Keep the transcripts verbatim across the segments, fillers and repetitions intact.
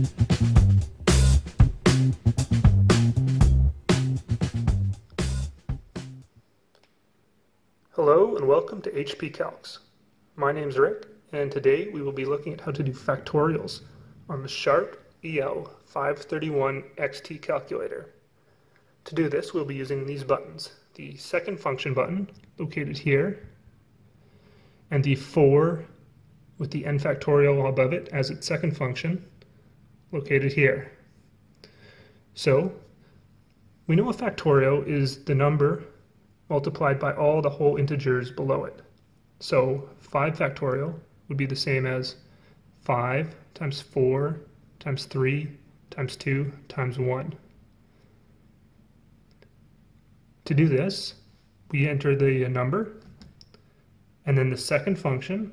Hello and welcome to H P Calcs. My name's Rick, and today we will be looking at how to do factorials on the Sharp E L five thirty-one X T calculator. To do this, we'll be using these buttons. The second function button, located here, and the four with the n factorial above it as its second function, located here. So, we know a factorial is the number multiplied by all the whole integers below it. So five factorial would be the same as five times four times three times two times one. To do this, we enter the number and then the second function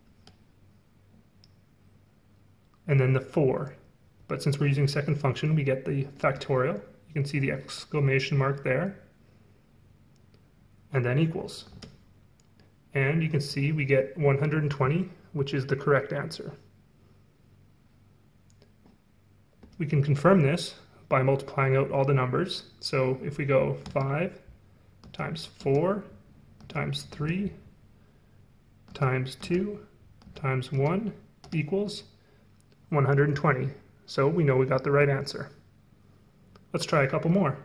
and then the four. But since we're using second function, we get the factorial. You can see the exclamation mark there. And then equals. And you can see we get one hundred twenty, which is the correct answer. We can confirm this by multiplying out all the numbers. So if we go five times four times three times two times one equals one hundred twenty. So we know we got the right answer. Let's try a couple more.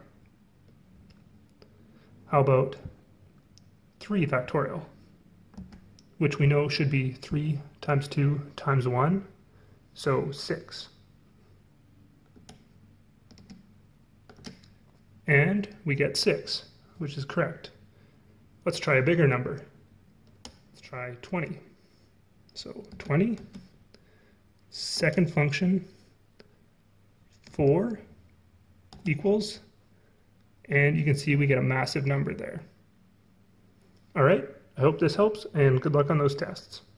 How about three factorial, which we know should be three times two times one, so six. And we get six, which is correct. Let's try a bigger number. Let's try twenty. So twenty, second function, four equals, and you can see we get a massive number there. All right, I hope this helps, and good luck on those tests.